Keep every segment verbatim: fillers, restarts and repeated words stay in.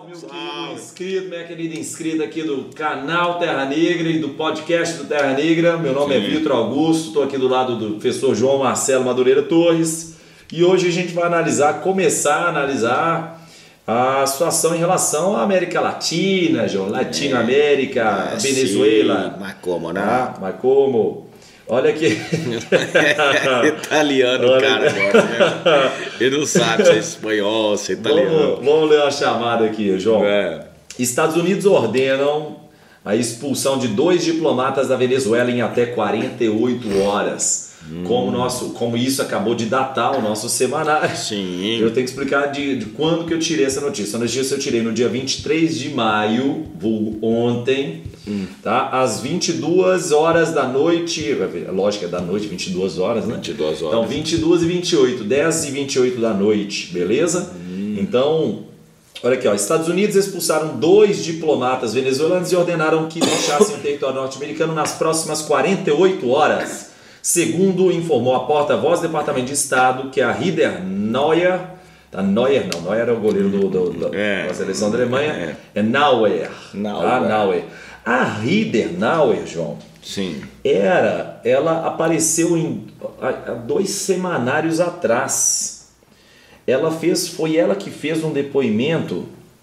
meu querido inscrito, minha querida inscrita aqui do canal Terra Negra e do podcast do Terra Negra. Meu nome Sim. é Vitor Augusto, estou aqui do lado do professor João Marcelo Madureira Torres e hoje a gente vai analisar, começar a analisar a situação em relação à América Latina, João, Latinoamérica, é, Venezuela. Sim, mas como, né? Ah, mas como? Olha aqui. Italiano, o cara agora, né? Ele não sabe se é espanhol, se é italiano. Vamos, vamos ler uma chamada aqui, João. É. Estados Unidos ordenam a expulsão de dois diplomatas da Venezuela em até quarenta e oito horas. Hum. Como, nosso, como isso acabou de datar o nosso semanário. Sim. Eu tenho que explicar de, de quando que eu tirei essa notícia. A notícia eu tirei no dia vinte e três de maio, vulgo ontem, hum. tá? Às vinte e duas horas da noite. Lógico, é da noite, vinte e duas horas, né? vinte e duas horas. Então, vinte e duas e vinte e oito, dez e vinte e oito da noite, beleza? Hum. Então, olha aqui, ó. Estados Unidos expulsaram dois diplomatas venezuelanos e ordenaram que deixassem o território norte-americano nas próximas quarenta e oito horas. Segundo informou a porta-voz do Departamento de Estado, que é a Heather Nauer, tá? Neuer não, Neuer é o goleiro do, do, do, é, da seleção da Alemanha, é, é Nauer, Nauer. Tá? Nauer. A Heather Nauer, João, Sim. era, ela apareceu em há dois semanários atrás. Ela fez, foi ela que fez um depoimento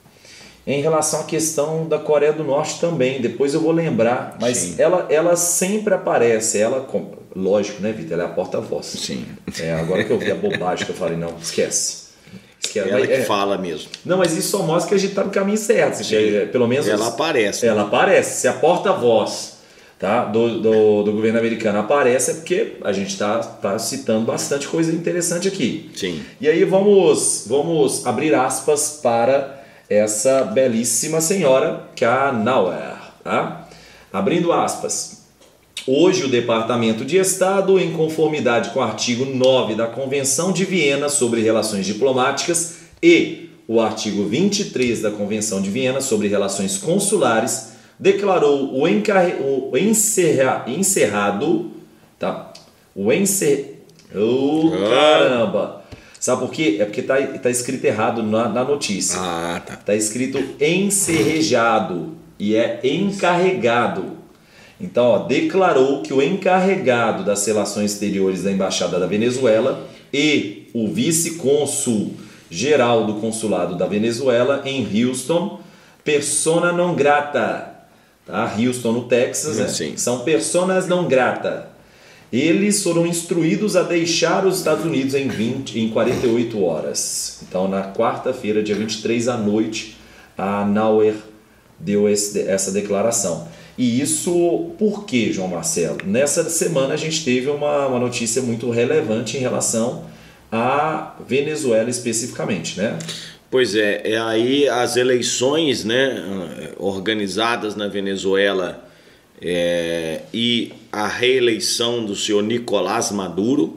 em relação à questão da Coreia do Norte também. Depois eu vou lembrar, mas ela, ela sempre aparece, ela, lógico, né, Vitor? Ela é a porta-voz. Sim. É, agora que eu vi a bobagem que eu falei, não, esquece. esquece. Ela mas, que é, fala mesmo. Não, mas isso só mostra que a gente está no caminho certo. É, pelo menos ela aparece. Ela né? aparece. Se a porta-voz, tá, do, do, do governo americano aparece, é porque a gente está tá citando bastante coisa interessante aqui. Sim. E aí vamos, vamos abrir aspas para essa belíssima senhora, que é a Nauer, tá? Abrindo aspas. Hoje o Departamento de Estado, em conformidade com o artigo nove da Convenção de Viena sobre Relações Diplomáticas e o artigo vinte e três da Convenção de Viena sobre Relações Consulares, declarou o, encarre... o encerra... encerrado, tá? O encer... Oh, caramba! Sabe por quê? É porque tá, tá escrito errado na, na notícia. Ah, tá. Tá escrito encerrejado e é encarregado. Então, ó, declarou que o encarregado das relações exteriores da Embaixada da Venezuela e o vice-cônsul geral do consulado da Venezuela em Houston, persona não grata. Tá? Houston, no Texas, né? Sim. São personas não grata. Eles foram instruídos a deixar os Estados Unidos em, vinte, em quarenta e oito horas. Então, na quarta-feira, dia vinte e três à noite, a Nauer deu esse, essa declaração. E isso por quê, João Marcelo? Nessa semana a gente teve uma, uma notícia muito relevante em relação à Venezuela especificamente, né? Pois é, é aí as eleições, né, organizadas na Venezuela é, e a reeleição do senhor Nicolás Maduro,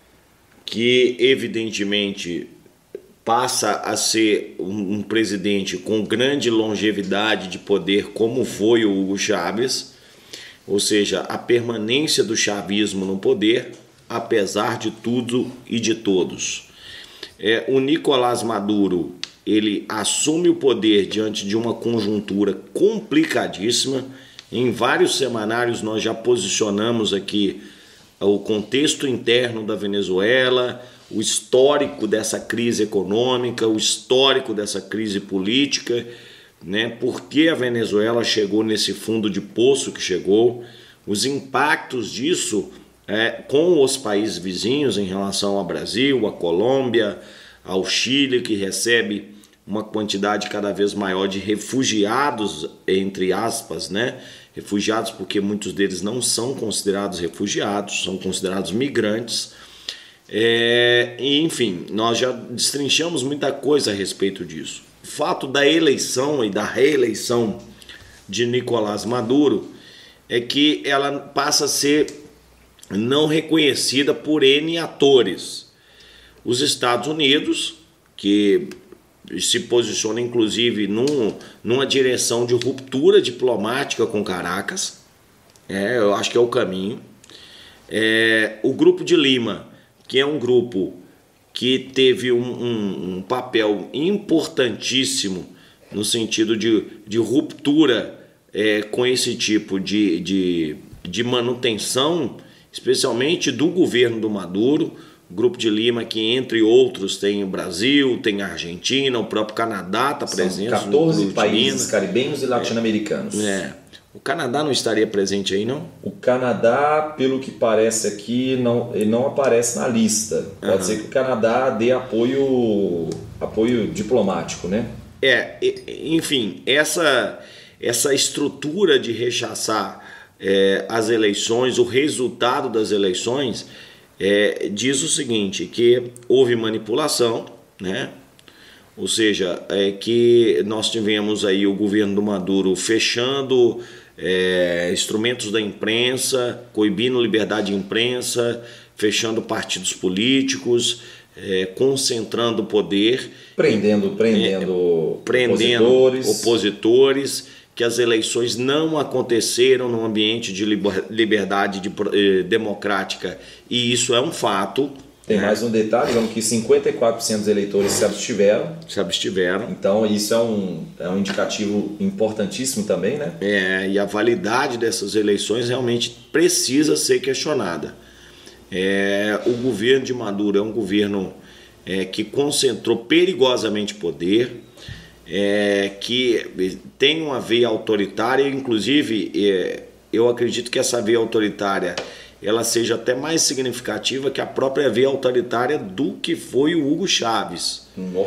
que evidentemente passa a ser um, um presidente com grande longevidade de poder, como foi o Hugo Chávez, ou seja, a permanência do chavismo no poder, apesar de tudo e de todos. É, o Nicolás Maduro, ele assume o poder diante de uma conjuntura complicadíssima. Em vários semanários nós já posicionamos aqui o contexto interno da Venezuela, o histórico dessa crise econômica, o histórico dessa crise política, né? Por que a Venezuela chegou nesse fundo de poço que chegou, os impactos disso é, com os países vizinhos em relação ao Brasil, à Colômbia, ao Chile, que recebe uma quantidade cada vez maior de refugiados, entre aspas, né? Refugiados porque muitos deles não são considerados refugiados, são considerados migrantes. É, enfim, nós já destrinchamos muita coisa a respeito disso. O fato da eleição e da reeleição de Nicolás Maduro é que ela passa a ser não reconhecida por N atores. Os Estados Unidos, que se posiciona inclusive num, numa direção de ruptura diplomática com Caracas, é, eu acho que é o caminho. É, o Grupo de Lima, que é um grupo que teve um, um, um papel importantíssimo no sentido de, de ruptura é, com esse tipo de, de, de manutenção, especialmente do governo do Maduro, Grupo de Lima, que entre outros tem o Brasil, tem a Argentina, o próprio Canadá está presente. São quatorze países caribenhos e latino-americanos. É. O Canadá não estaria presente aí, não? O Canadá, pelo que parece aqui, não, ele não aparece na lista. Pode uhum. ser que o Canadá dê apoio, apoio diplomático, né? É, enfim, essa, essa estrutura de rechaçar é, as eleições, o resultado das eleições, é, diz o seguinte, que houve manipulação, né? Ou seja, é que nós tivemos aí o governo do Maduro fechando é, instrumentos da imprensa, coibindo liberdade de imprensa, fechando partidos políticos, é, concentrando poder. Prendendo, prendendo, é, prendendo opositores. opositores, que as eleições não aconteceram num ambiente de liberdade de, eh, democrática, e isso é um fato. Tem mais um detalhe, vamos que cinquenta e quatro por cento dos eleitores se abstiveram. Se abstiveram. Então isso é um, é um indicativo importantíssimo também, né? É, e a validade dessas eleições realmente precisa ser questionada. É, o governo de Maduro é um governo é, que concentrou perigosamente poder, é, que tem uma veia autoritária, inclusive é, eu acredito que essa veia autoritária ela seja até mais significativa que a própria veia autoritária do que foi o Hugo Chávez.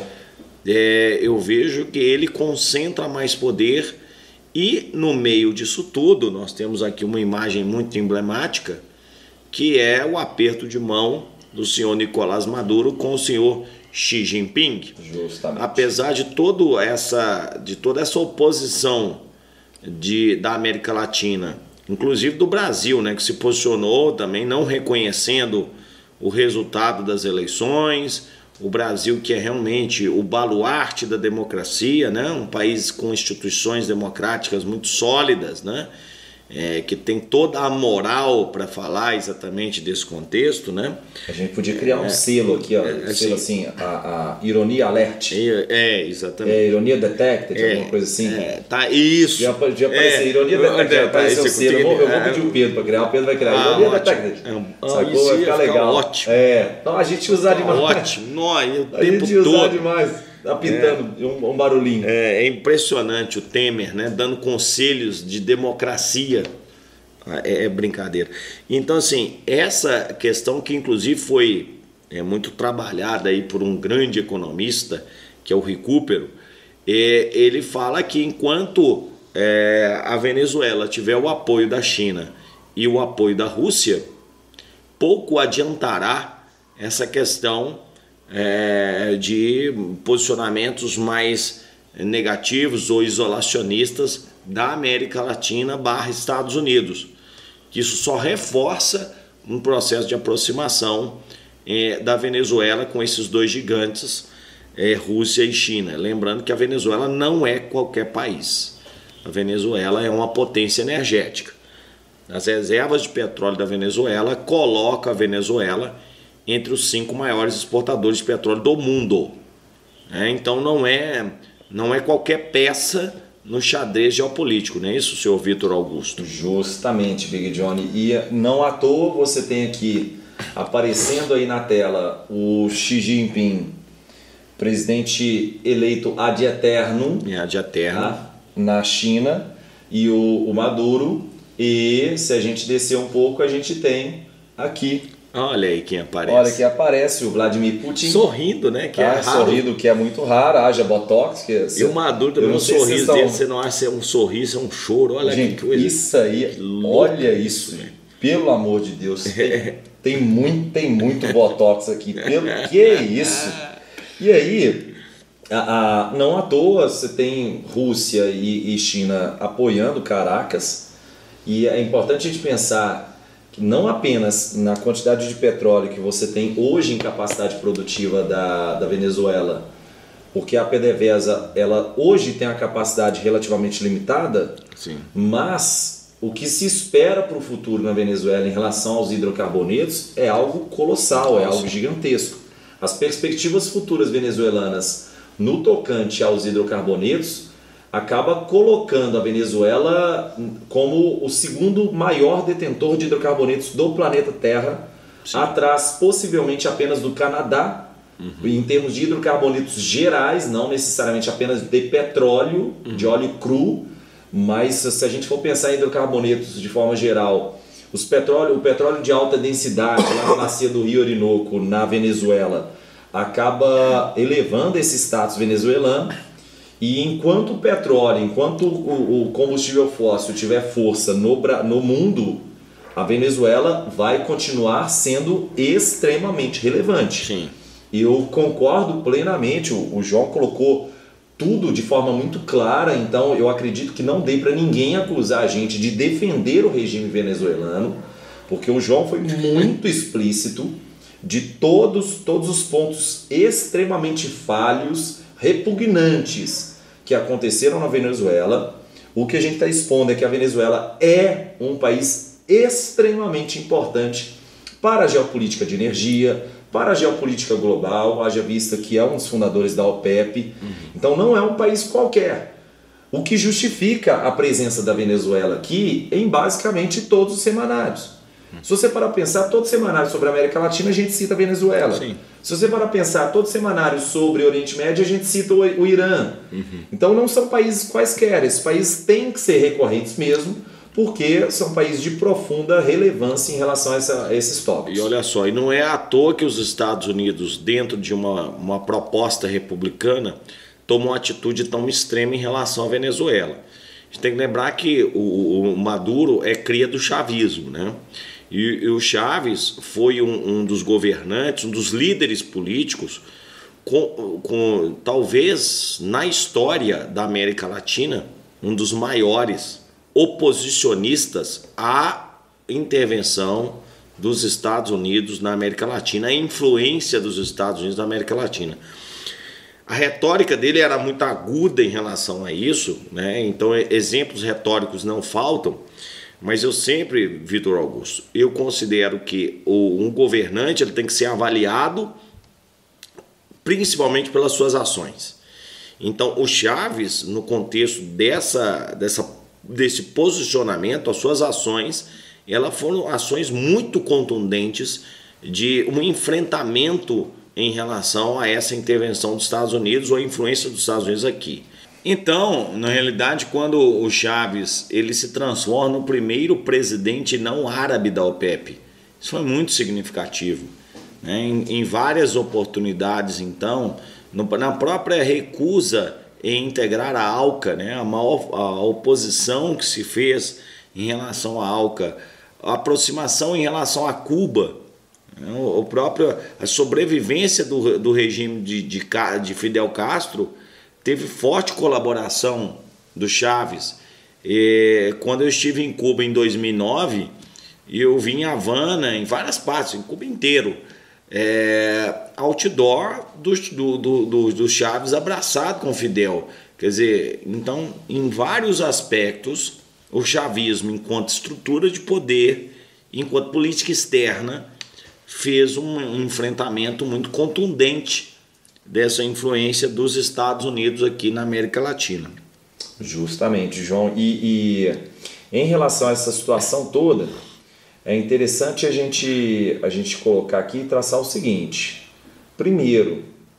É, eu vejo que ele concentra mais poder e no meio disso tudo nós temos aqui uma imagem muito emblemática, que é o aperto de mão do senhor Nicolás Maduro com o senhor Xi Jinping. Justamente. Apesar de, todo essa, de toda essa oposição de, da América Latina, inclusive do Brasil, né, que se posicionou também não reconhecendo o resultado das eleições, o Brasil que é realmente o baluarte da democracia, né, um país com instituições democráticas muito sólidas, né, é, que tem toda a moral para falar exatamente desse contexto, né? A gente podia criar um é, selo aqui, ó, é, um selo assim, a, a ironia alert. É, é exatamente. É, ironia detected, é, alguma coisa assim. É, tá, isso. Já podia aparecer, é, ironia detected, já apareceu o selo. Eu vou, eu vou pedir o Pedro para criar, o Pedro vai criar, ah, ironia ótimo. detected. É, Sacou? Isso vai ficar legal. Ótimo. É, então a gente usar demais. Ótimo, nós, o a tempo gente usar todo. demais. Apitando é, um, um barulhinho. É, é impressionante o Temer, né, dando conselhos de democracia. É, é brincadeira. Então, assim, essa questão que inclusive foi é, muito trabalhada aí por um grande economista, que é o Recupero, é, ele fala que enquanto é, a Venezuela tiver o apoio da China e o apoio da Rússia, pouco adiantará essa questão é, de posicionamentos mais negativos ou isolacionistas da América Latina barra Estados Unidos. Que isso só reforça um processo de aproximação é, da Venezuela com esses dois gigantes, é, Rússia e China. Lembrando que a Venezuela não é qualquer país. A Venezuela é uma potência energética. As reservas de petróleo da Venezuela colocam a Venezuela entre os cinco maiores exportadores de petróleo do mundo. É, então não é, não é qualquer peça no xadrez geopolítico, não é isso, senhor Vitor Augusto? Justamente, Big Johnny. E não à toa você tem aqui, aparecendo aí na tela, o Xi Jinping, presidente eleito ad eternum, é, ad eternum. Tá? Na China, e o, o Maduro. E se a gente descer um pouco, a gente tem aqui. Olha aí quem aparece. Olha que aparece o Vladimir Putin. Sorrindo, né? Que ah, é raro. Sorrindo, que é muito raro. Haja botox. Que é, e o Maduro também, um sorriso estão... dele, você não acha se é um sorriso, é um choro. Olha gente, que coisa. Isso aí, olha isso. Né? Pelo amor de Deus. Tem, tem, muito, tem muito botox aqui. Pelo que é isso? E aí, a, a, não à toa você tem Rússia e, e China apoiando Caracas. E é importante a gente pensar que não apenas na quantidade de petróleo que você tem hoje em capacidade produtiva da, da Venezuela, porque a PDVSA ela hoje tem a capacidade relativamente limitada, sim, mas o que se espera para o futuro na Venezuela em relação aos hidrocarbonetos é algo colossal, é algo gigantesco. As perspectivas futuras venezuelanas no tocante aos hidrocarbonetos acaba colocando a Venezuela como o segundo maior detentor de hidrocarbonetos do planeta Terra, Sim. atrás possivelmente apenas do Canadá, uhum. em termos de hidrocarbonetos gerais, não necessariamente apenas de petróleo, uhum. de óleo cru, mas se a gente for pensar em hidrocarbonetos de forma geral, os petróleo, o petróleo de alta densidade lá na bacia do Rio Orinoco, na Venezuela, acaba elevando esse status venezuelano. E enquanto o petróleo, enquanto o, o combustível fóssil tiver força no, no mundo, a Venezuela vai continuar sendo extremamente relevante. Sim. E eu concordo plenamente, o, o João colocou tudo de forma muito clara, então eu acredito que não dê para ninguém acusar a gente de defender o regime venezuelano, porque o João foi muito explícito de todos, todos os pontos extremamente falhos, repugnantes que aconteceram na Venezuela. O que a gente está expondo é que a Venezuela é um país extremamente importante para a geopolítica de energia, para a geopolítica global, haja vista que é um dos fundadores da OPEP. Uhum. Então não é um país qualquer. O que justifica a presença da Venezuela aqui em basicamente todos os semanários. Uhum. Se você parar a pensar, todo semanário sobre a América Latina a gente cita a Venezuela. Sim. Se você parar a pensar, todo semanário sobre o Oriente Médio a gente cita o, o Irã. Uhum. Então não são países quaisquer, esses países têm que ser recorrentes mesmo, porque são países de profunda relevância em relação a, essa, a esses tópicos. E olha só, e não é à toa que os Estados Unidos, dentro de uma, uma proposta republicana, tomam uma atitude tão extrema em relação à Venezuela. A gente tem que lembrar que o, o Maduro é cria do chavismo, né? E, e o Chávez foi um, um dos governantes, um dos líderes políticos, com, com, talvez na história da América Latina, um dos maiores oposicionistas à intervenção dos Estados Unidos na América Latina, a influência dos Estados Unidos na América Latina. A retórica dele era muito aguda em relação a isso, né? Então exemplos retóricos não faltam, mas eu sempre, Vitor Augusto, eu considero que um governante ele tem que ser avaliado principalmente pelas suas ações. Então o Chávez, no contexto dessa, dessa desse posicionamento, as suas ações, elas foram ações muito contundentes de um enfrentamento em relação a essa intervenção dos Estados Unidos ou a influência dos Estados Unidos aqui. Então, na realidade, quando o Chávez ele se transforma no primeiro presidente não árabe da OPEP, isso foi muito significativo, né? Em, em várias oportunidades, então, no, na própria recusa em integrar a ALCA, né? a, maior, a oposição que se fez em relação à ALCA, a aproximação em relação a Cuba, né? o próprio, a sobrevivência do, do regime de, de, de Fidel Castro teve forte colaboração do Chávez. E, quando eu estive em Cuba em dois mil e nove, eu vi em Havana, em várias partes, em Cuba inteiro, É, outdoor do, do, do, do Chávez abraçado com Fidel. Quer dizer, então, em vários aspectos, o chavismo, enquanto estrutura de poder, enquanto política externa, fez um, um enfrentamento muito contundente dessa influência dos Estados Unidos aqui na América Latina. Justamente, João. E, e em relação a essa situação toda, é interessante a gente, a gente colocar aqui e traçar o seguinte. Primeiro,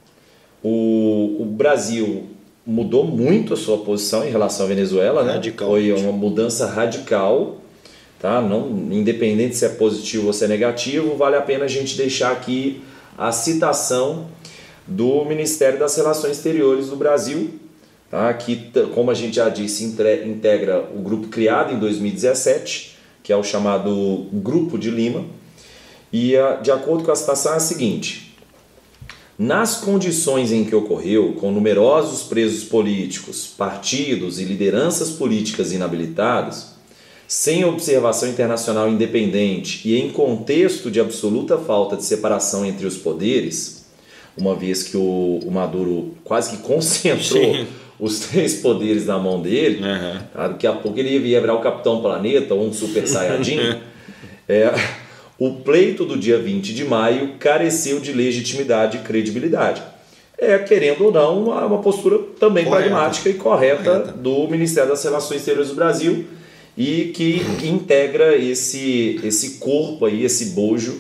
o, o Brasil mudou muito a sua posição em relação à Venezuela, né? Radical. Foi uma mudança radical, tá? Não, independente se é positivo ou se é negativo, vale a pena a gente deixar aqui a citação do Ministério das Relações Exteriores do Brasil, tá? Que, como a gente já disse, integra o grupo criado em dois mil e dezessete, que é o chamado Grupo de Lima, e de acordo com a citação é a seguinte: nas condições em que ocorreu, com numerosos presos políticos, partidos e lideranças políticas inabilitadas, sem observação internacional independente e em contexto de absoluta falta de separação entre os poderes, uma vez que o, o Maduro quase que concentrou Sim. os três poderes na mão dele, uhum. tá? Daqui a pouco ele ia virar o Capitão Planeta ou um Super Saiyajin. é, o pleito do dia vinte de maio careceu de legitimidade e credibilidade. é, querendo ou não, uma, uma postura também correta. pragmática e correta, correta do Ministério das Relações Exteriores do Brasil e que, que integra esse, esse corpo aí, esse bojo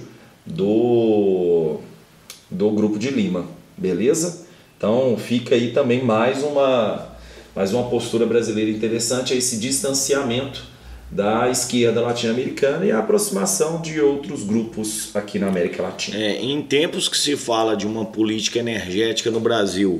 do, do Grupo de Lima, beleza? Então fica aí também mais uma, mais uma postura brasileira interessante, esse distanciamento da esquerda latino-americana e a aproximação de outros grupos aqui na América Latina. É, em tempos que se fala de uma política energética no Brasil,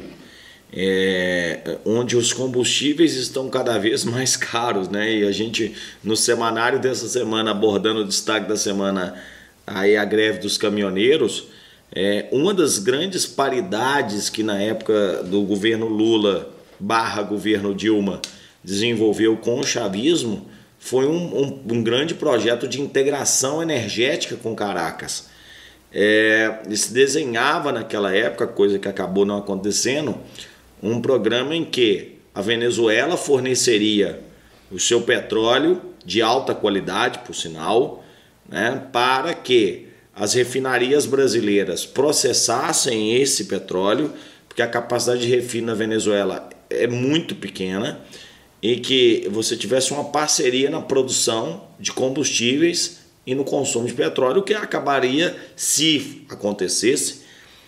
é, onde os combustíveis estão cada vez mais caros, né? E a gente, no semanário dessa semana, abordando o destaque da semana, aí a greve dos caminhoneiros, é, uma das grandes paridades que na época do governo Lula barra governo Dilma desenvolveu com o chavismo foi um, um, um grande projeto de integração energética com Caracas. É, se desenhava naquela época, coisa que acabou não acontecendo, um programa em que a Venezuela forneceria o seu petróleo de alta qualidade, por sinal, né, para que as refinarias brasileiras processassem esse petróleo, porque a capacidade de refino na Venezuela é muito pequena, e que você tivesse uma parceria na produção de combustíveis e no consumo de petróleo, que acabaria, se acontecesse,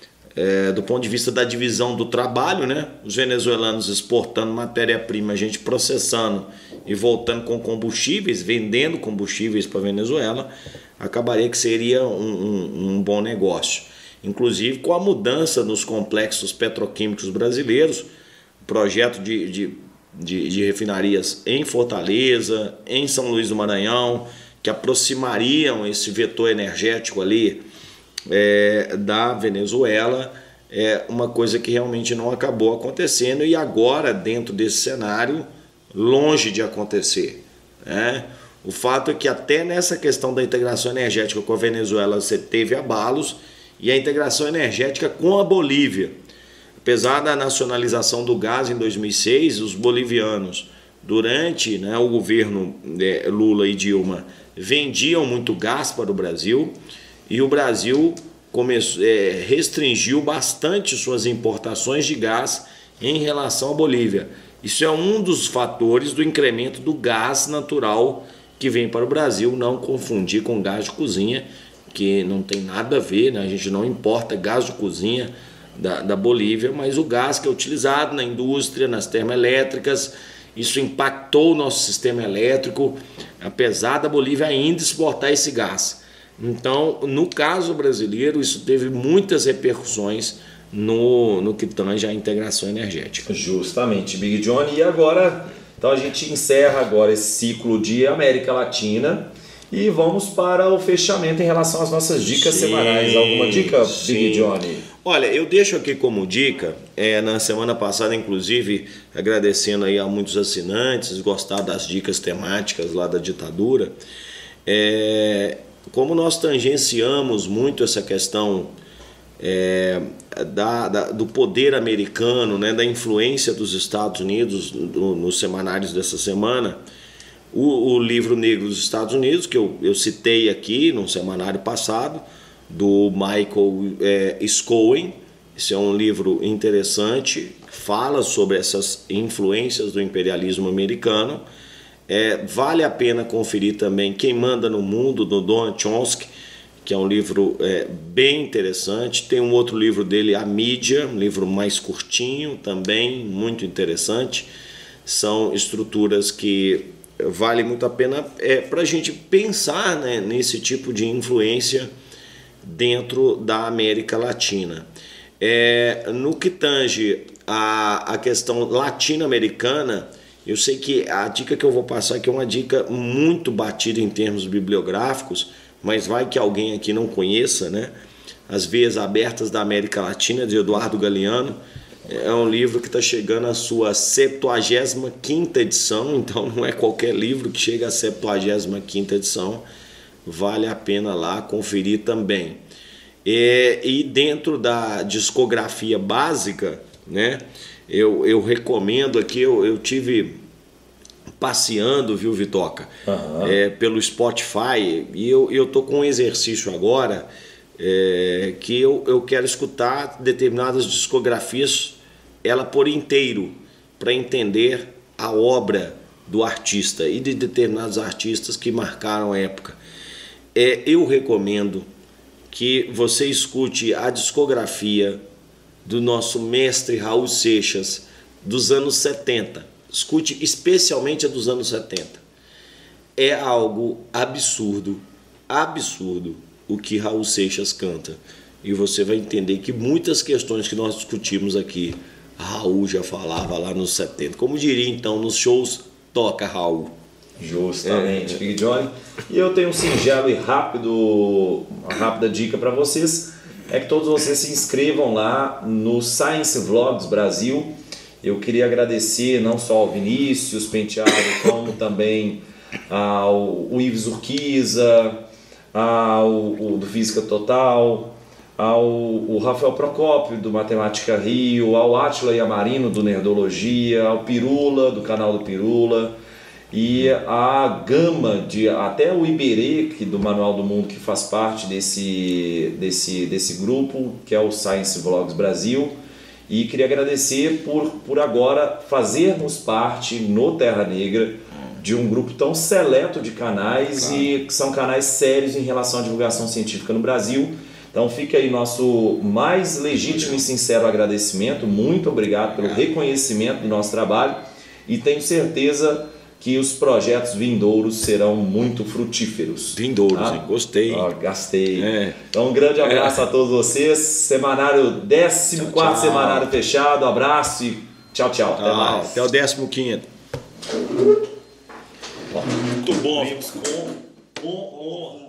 é, do ponto de vista da divisão do trabalho, né? Os venezuelanos exportando matéria-prima, a gente processando e voltando com combustíveis, vendendo combustíveis para a Venezuela, acabaria que seria um, um, um bom negócio. Inclusive com a mudança nos complexos petroquímicos brasileiros, projeto de, de De, de refinarias em Fortaleza, em São Luís do Maranhão, que aproximariam esse vetor energético ali é, da Venezuela, é uma coisa que realmente não acabou acontecendo e agora, dentro desse cenário, longe de acontecer, né? O fato é que até nessa questão da integração energética com a Venezuela você teve abalos e a integração energética com a Bolívia. Apesar da nacionalização do gás em dois mil e seis, os bolivianos, durante né, o governo é, Lula e Dilma, vendiam muito gás para o Brasil e o Brasil começou, é, restringiu bastante suas importações de gás em relação à Bolívia. Isso é um dos fatores do incremento do gás natural que vem para o Brasil, não confundir com gás de cozinha, que não tem nada a ver, né? A gente não importa gás de cozinha Da, da Bolívia, mas o gás que é utilizado na indústria, nas termoelétricas, isso impactou o nosso sistema elétrico, apesar da Bolívia ainda exportar esse gás. Então, no caso brasileiro, isso teve muitas repercussões no, no que tange a integração energética. Justamente, Big Johnny. E agora, então a gente encerra agora esse ciclo de América Latina e vamos para o fechamento em relação às nossas dicas sim, semanais. Alguma dica, sim. Big Johnny? Olha, eu deixo aqui como dica, é, na semana passada, inclusive, agradecendo aí a muitos assinantes, gostaram das dicas temáticas lá da ditadura, é, como nós tangenciamos muito essa questão é, da, da, do poder americano, né, da influência dos Estados Unidos no, nos semanários dessa semana, o, o livro Negro dos Estados Unidos, que eu, eu citei aqui no semanário passado, do Michael é, Scowen. Esse é um livro interessante, fala sobre essas influências do imperialismo americano. É, vale a pena conferir também Quem Manda no Mundo, do Noam Chomsky, que é um livro é, bem interessante. Tem um outro livro dele, A Mídia, um livro mais curtinho, também muito interessante. São estruturas que vale muito a pena é, para a gente pensar, né, nesse tipo de influência dentro da América Latina. É, no que tange a, a questão latino-americana, eu sei que a dica que eu vou passar aqui é uma dica muito batida em termos bibliográficos, mas vai que alguém aqui não conheça, né? As Veias Abertas da América Latina, de Eduardo Galeano. É um livro que está chegando à sua septuagésima quinta edição, então não é qualquer livro que chega à septuagésima quinta edição. Vale a pena lá conferir também. E, e dentro da discografia básica, né, eu, eu recomendo aqui, eu, eu tive passeando, viu, Vitoca, uhum. é, pelo Spotify, e eu, eu tô com um exercício agora, é, que eu, eu quero escutar determinadas discografias, ela por inteiro, para entender a obra do artista e de determinados artistas que marcaram a época. É, eu recomendo que você escute a discografia do nosso mestre Raul Seixas dos anos setenta. Escute especialmente a dos anos setenta. É algo absurdo, absurdo o que Raul Seixas canta. E você vai entender que muitas questões que nós discutimos aqui, Raul já falava lá nos setenta. Como diria então, nos shows, toca Raul. Justamente, é, Big Johnny. E eu tenho um singelo e rápido, uma rápida dica para vocês, é que todos vocês se inscrevam lá no Science Vlogs Brasil. Eu queria agradecer não só ao Vinícius Penteado, como também ao o Ives Urquiza, ao o do Física Total, ao o Rafael Procópio do Matemática Rio, ao Átila Yamarino do Nerdologia, ao Pirula do canal do Pirula, e a gama de até o Iberê, que do Manual do Mundo, que faz parte desse, desse, desse grupo, que é o Science Vlogs Brasil. E queria agradecer por, por agora fazermos parte no Terra Negra de um grupo tão seleto de canais, claro, e que são canais sérios em relação à divulgação científica no Brasil. Então fica aí nosso mais legítimo e sincero agradecimento. Muito obrigado pelo reconhecimento do nosso trabalho, e tenho certeza que os projetos vindouros serão muito frutíferos. Vindouros, tá? Hein? Gostei. Ó, gastei. É. Então um grande abraço é. a todos vocês. Semanário, décimo quarto semanário fechado. Abraço e tchau, tchau. Até mais. Até o décimo quinto. Muito bom. Com honra.